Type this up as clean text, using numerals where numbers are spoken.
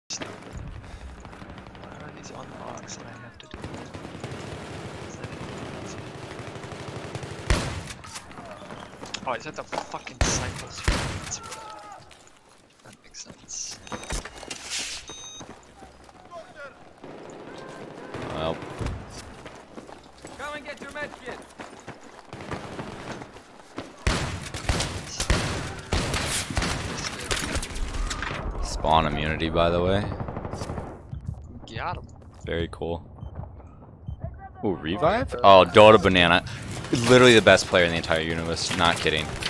What are these unlocks that I have to do? Oh, is that the fucking cycles? That makes sense. Well. Come and get your med kit. Spawn immunity, by the way. Got him. Very cool. Ooh, revive? Oh, Dota Banana. Literally the best player in the entire universe. Not kidding.